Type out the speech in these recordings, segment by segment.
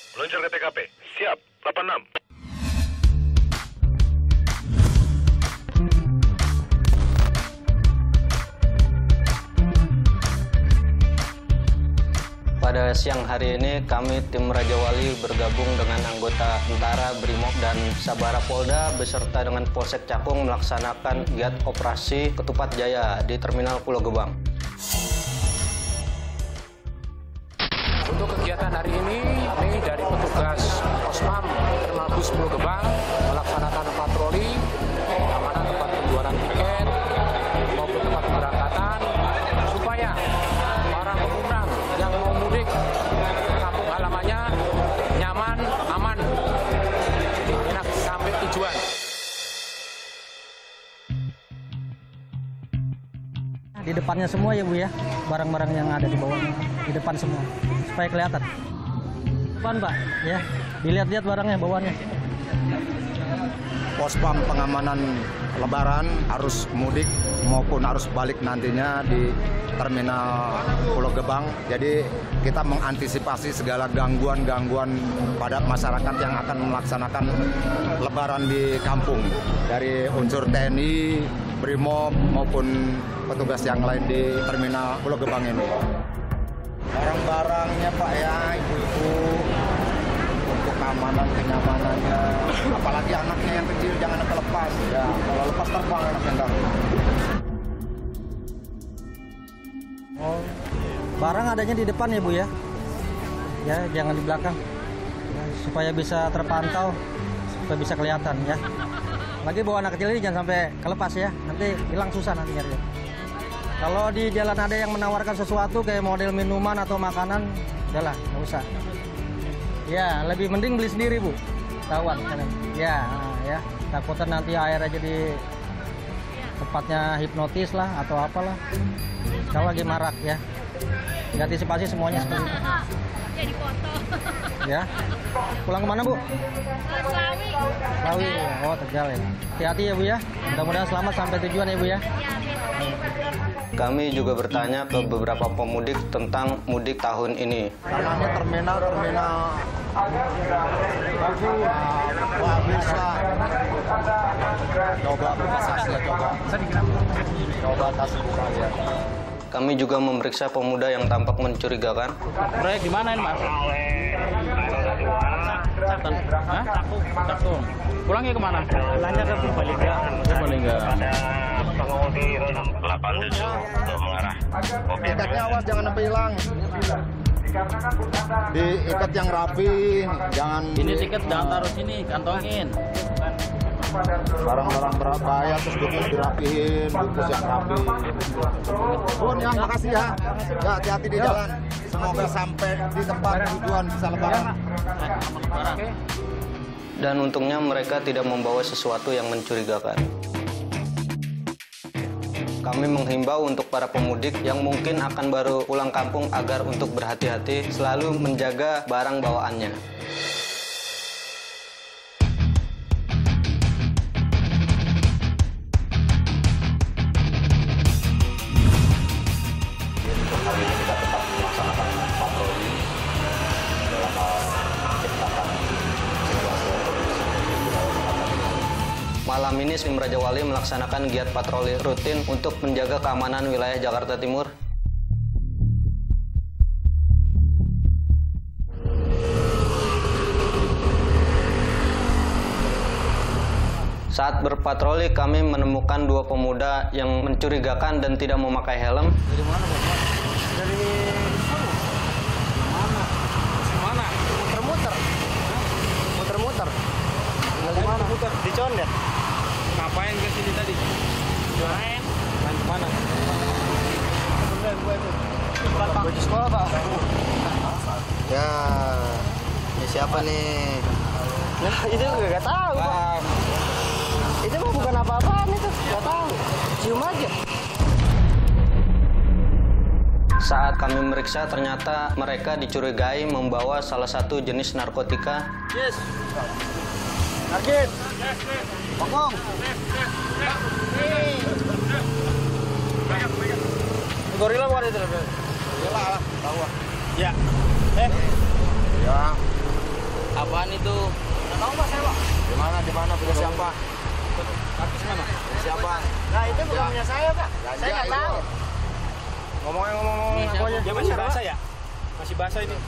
Meluncur ke TKP. Siap, 86. Pada siang hari ini, kami tim Raja Wali bergabung dengan anggota Tentara, Brimob, dan Sabara Polda beserta dengan Polsek Cakung melaksanakan giat operasi Ketupat Jaya di Terminal Pulau Gebang. Untuk kegiatan hari ini dari petugas Pospam Terminal Bus Pulau Gebang melaksanakan patroli keamanan tempat penjualan tiket maupun tempat keberangkatan supaya para pemudik yang mau mudik ke kampung halamannya nyaman, aman, enak sampai tujuan. Di depannya semua ya Bu ya, barang-barang yang ada di bawahnya, di depan semua, supaya kelihatan. Depan Pak, ya, dilihat-lihat barangnya bawahnya. Pospam pengamanan Lebaran arus mudik maupun arus balik nantinya di Terminal Pulau Gebang. Jadi kita mengantisipasi segala gangguan-gangguan pada masyarakat yang akan melaksanakan Lebaran di kampung. Dari unsur TNI, Brimob maupun petugas yang lain di Terminal Pulau Gebang ini. Barang-barangnya Pak ya, ibu-ibu, untuk keamanan, kenyamanannya, apalagi anaknya yang kecil jangan sampai lepas. Ya, kalau lepas terbang anaknya ntar. Oh, barang adanya di depan ya Bu ya, ya jangan di belakang, ya, supaya bisa terpantau, supaya bisa kelihatan ya. Lagi bawa anak kecil ini jangan sampai kelepas ya, nanti hilang susah nanti nyarinya. Kalau di jalan ada yang menawarkan sesuatu kayak model minuman atau makanan, udahlah, nggak usah. Ya, lebih mending beli sendiri Bu, tahuan. Ya, ya, takutnya nanti airnya jadi tempatnya hipnotis lah atau apalah. Kalau lagi marak ya, diantisipasi semuanya seperti itu. Jadi foto. Ya, pulang kemana Bu? Selawi. Selawi, oh Tegal ya. Hati-hati ya Bu ya, mudah-mudahan selamat sampai tujuan ya Bu ya. Kami juga bertanya ke beberapa pemudik tentang mudik tahun ini. Namanya terminal wah bisa coba buka ya coba tas buka ya. Kami juga memeriksa pemuda yang tampak mencurigakan. Proyek di mana ini Mas? Cakung. Pulangnya kemana? Lanjut ke Purbalingga. Purbalingga. Pengemudi 87 untuk mengarah mobil. Tiketnya awas jangan sampai hilang. Diikat yang rapi, jangan. Ini tiket jangan taruh sini, kantongin. Barang-barang berbahaya terus dirapihin, bungkus yang rapi. Bun ya, makasih ya. Ya, hati-hati di jalan. Semoga sampai di tempat tujuan bisa Lebaran. Dan untungnya mereka tidak membawa sesuatu yang mencurigakan. Kami menghimbau untuk para pemudik yang mungkin akan baru pulang kampung agar untuk berhati-hati selalu menjaga barang bawaannya. Hari ini kita tetap melaksanakan patroli dalam menciptakan situasi. Malam ini tim Raja Wali melaksanakan giat patroli rutin untuk menjaga keamanan wilayah Jakarta Timur. Saat berpatroli, kami menemukan dua pemuda yang mencurigakan dan tidak memakai helm. Dari mana Bapak? Dari mana? Mana? Muter-muter. Muter-muter. Dari mana? Muter di Condet. Ngapain ke sini tadi? Main kemana? Baju sekolah Pak. Ya, ini siapa nih? Nah, itu nggak tahu Pak. Itu mah bukan apa-apaan itu, nggak tahu. Cium aja. Saat kami meriksa, ternyata mereka dicurigai membawa salah satu jenis narkotika. Yes. Target. Bokong. Gorila bukan itu? Gorila lah, tahu. Ya. Ya. itu. Tahu Pak saya Pak? Di mana punya siapa? Habis mana? Siapa? Nah itu bukan punya saya Pak. Saya nggak tahu. Ngomong Aku aja. Dia masih basah ya? Masih basah ini.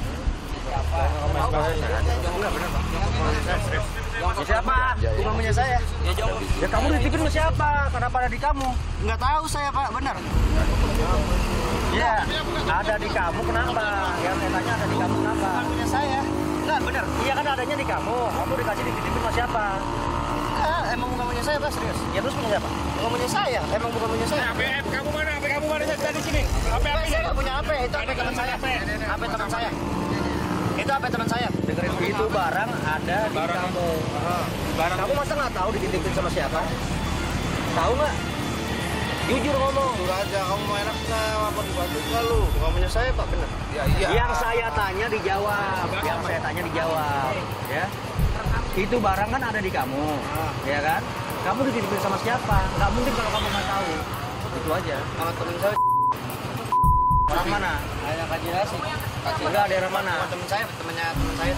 Siapa? Bukan punya saya. Ya kamu dititipin sama siapa? Kenapa ada di kamu? Nggak tahu saya Pak, benar. Iya, ada di kamu kenapa? Ya saya tanya ada di kamu kenapa? Bukan punya saya. Enggak, benar. Iya kan adanya di kamu. Kamu dikasih dititipin sama siapa? Enggak, emang bukan punya saya Pak, serius. Ya terus punya siapa? Bukan punya saya. Emang bukan punya saya. HP kamu mana? HP kamu mana? Saya di sini. HP Saya nggak punya HP, itu HP teman saya. HP teman saya. Itu HP teman saya. Dengerin itu barang ada di kamu. Barang Kamu masa nggak tahu dititipin sama siapa? Tahu nggak? Jujur ngomong. Jujur aja, kamu mau enak apa dibantu nggak lu? Bukan punya saya Pak, benar. Ya iya. Yang saya tanya dijawab. Yang saya tanya dijawab. Ya. Itu barang kan ada di kamu, ya kan? Kamu dititipin sama siapa? Nggak mungkin kalau kamu nggak tahu. Itu aja. Sama temen saya. Orang mana? Saya kaji nasi. Enggak, daerah mana? Temen saya, temennya temen saya.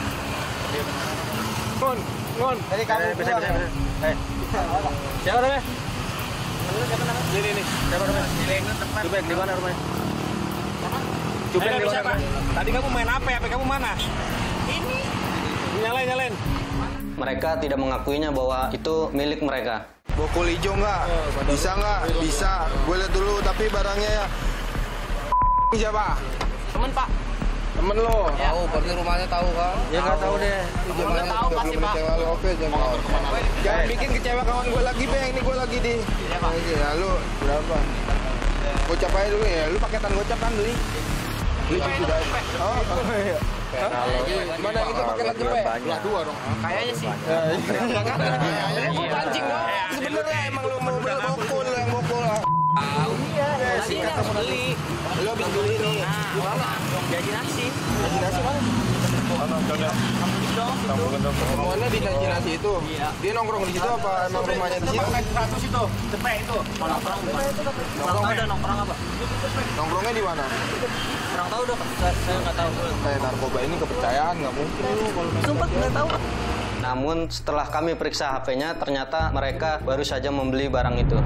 Ngon. Jadi kamu Bisa. Siapa namanya? siapa namanya? Ini. Siapa namanya? Cubek di mana rumahnya? Cubek di mana rumahnya? Tadi kamu main apa? HP kamu mana? Ini. Nyalain. Mereka tidak mengakuinya bahwa itu milik mereka. Bokol hijau nggak? Bisa nggak? Bisa. Gue lihat dulu, tapi barangnya ya. Siapa? Temen Pak. Temen lo? Tahu, berarti rumahnya tahu kan? Ya nggak tahu deh. Jangan tahu pasti Pak. Oke, jangan bikin kecewa kawan gue lagi, Bang. Ini gue lagi di. Iya, Pak. Ya, lu berapa? Gocap aja dulu ya. Lu paketan gocap kan beli? Beli sudah. Oh, iya. Gimana itu paketan cepet? Belah dua dong. Kayaknya sih. Gue pancing dong. Sebenarnya emang lu mau beli bokol, yang bokol. Iya, sih kamu beli. Lu habis beli nih. Di mana? Jadi nasi. Jadi nasi mana? Semuanya di Naji Nasi itu? Iya. Dia nongkrong di situ apa emang rumahnya di situ? 100 itu. Cepet itu. Nongkrong. Nongkrong apa? Nongkrongnya di mana? Kurang tahu dong. Saya nggak tahu. Narkoba ini kepercayaan nggak mungkin lu kalau Sumpah nggak tahu. Namun setelah kami periksa HP-nya, ternyata mereka baru saja membeli barang itu.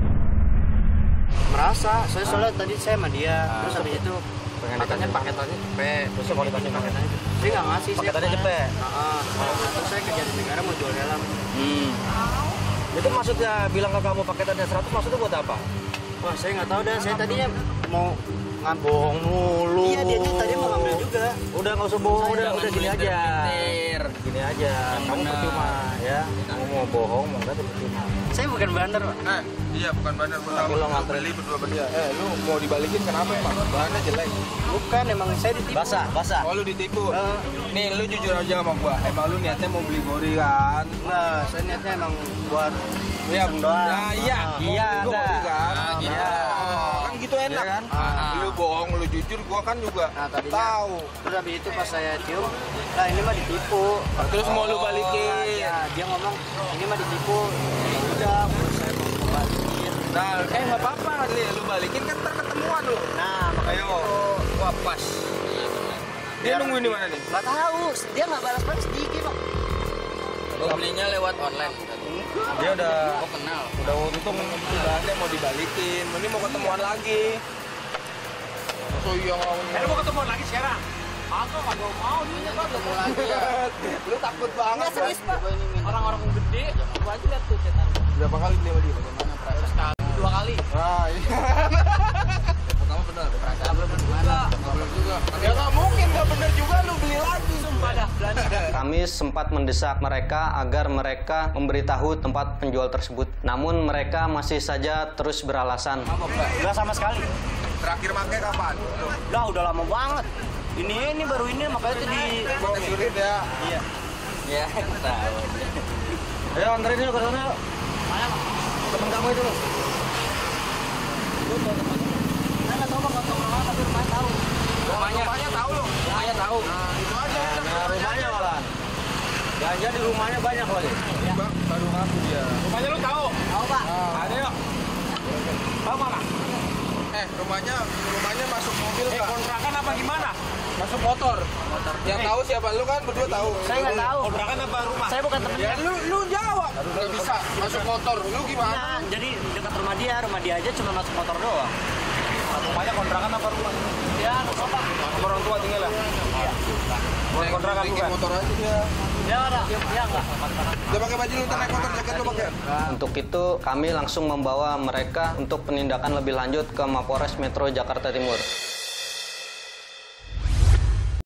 Merasa, soalnya tadi saya sama dia, terus habis itu katanya paketannya cepet, terus mau dikasih paketannya dia nggak ngasih, paketannya cepet. Terus saya kerja di negara mau jual dalam. Itu maksudnya bilang ke kamu paketannya 100, maksudnya buat apa? Wah saya nggak tahu dah, saya tadinya mau bohong mulu. Iya dia tadi mau ngambil juga. Udah nggak usah bohong, udah gini aja. Gini aja, kamu percuma ya. Kamu mau bohong, mau nggak percuma. Saya bukan bandar Pak. iya bukan bandar Lo nganterin. beli berdua berdua. Lu mau dibalikin kenapa emang? Bahannya jelek. Bukan, emang saya ditipu. Basah. Oh lu ditipu. Nih lu jujur aja sama gua. Emang lu niatnya mau beli gori kan? Nah, saya niatnya emang buat Iya, iseng doang. Nah, iya. Iya, Lu ada. gori kan? Iya. Kan gitu enak. Iya kan? Lu bohong, lu jujur, gua kan juga Nah, tadinya. tahu. Terus habis itu pas saya cium, nah ini mah ditipu. Terus mau lu balikin. Ya, dia ngomong ini mah ditipu. Ya udah, saya mau balikin. Nah, nggak apa-apa, lu balikin kan ketemuan lu. Nah, makanya Ayo, wah pas. Dia nungguin di mana nih? nggak tahu, dia nggak balas-balas sedikit kok. Lo belinya lewat online. Dia udah Kenal. udah untung ibaratnya mau dibalikin. Ini mau ketemuan lagi. So iya Mau ketemuan lagi sekarang? Aku kagak mau dia ketemu lagi. Lu takut banget. Nggak serius Pak. Orang-orang gede, gua aja lihat tuh cetan. Berapa kali beli sama dia? Bagaimana perasaan? Sekali, 2 kali. Nah, iya. Pertama benar. Perasaan belum juga. Ya nggak mungkin nggak bener juga lu beli lagi. Sumpah dah, berani. Kami sempat mendesak mereka agar mereka memberitahu tempat penjual tersebut. Namun mereka masih saja terus beralasan. Nggak sama sekali. Terakhir pakai kapan? Lah udah lama banget. Ini baru ini makanya tuh di Pakai sulit ya. Iya. Ya, tahu. Ayo anterin dulu ke sana yuk. Mana Pak? Temen kamu itu loh. Lu tahu temannya? Saya nggak tahu Pak, nggak tahu orang tapi rumahnya tahu. Rumahnya tahu lu. Rumahnya tahu. Nah, itu aja. Nah, rumahnya malah. Ganja di rumahnya banyak lagi. Bang, baru ngaku dia. Rumahnya lu tahu? Tahu Pak? Ada yuk. Tahu mana? Rumahnya masuk mobil kan? Kontrakan apa gimana? Masuk motor. Yang tahu siapa? Lu kan berdua tahu. Saya nggak tahu. Kontrakan apa rumah? Saya bukan temennya. Ya lu jawab. Nggak bisa masuk motor. Lu gimana? Nah, jadi dekat rumah dia aja cuma masuk motor doang. Rumahnya kontrakan apa rumah? Ya, sopak. Sama orang tua tinggal lah. Iya. Kontrakan Bikin bukan? motor aja dia. Ya enggak. Udah pakai baju lu naik motor, jaket lu pakai. Untuk itu, kami langsung membawa mereka untuk penindakan lebih lanjut ke Mapolres Metro Jakarta Timur.